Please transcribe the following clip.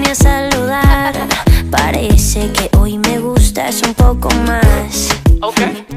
a saludar. Parece que hoy me gustas un poco más. Okay.